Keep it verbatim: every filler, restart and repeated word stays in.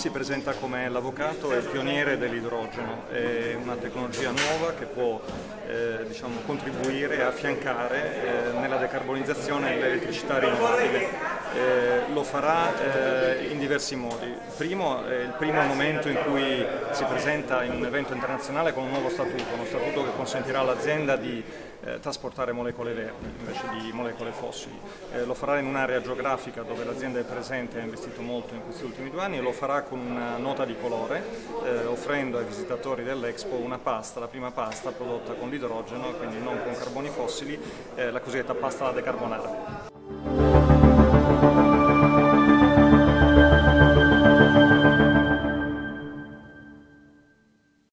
si presenta come l'avvocato e il pioniere dell'idrogeno, è una tecnologia nuova che può eh, diciamo, contribuire e affiancare eh, nella decarbonizzazione dell'elettricità rinnovabile. Eh, lo farà eh, in diversi modi. Il primo è il primo momento in cui si presenta in un evento internazionale con un nuovo statuto, uno statuto che consentirà all'azienda di eh, trasportare molecole verdi invece di molecole fossili. Eh, lo farà in un'area geografica dove l'azienda è presente e ha investito molto in questi ultimi due anni e lo farà con una nota di colore, eh, offrendo ai visitatori dell'Expo una pasta, la prima pasta prodotta con l'idrogeno, quindi non con carboni fossili, eh, la cosiddetta pasta da decarbonare.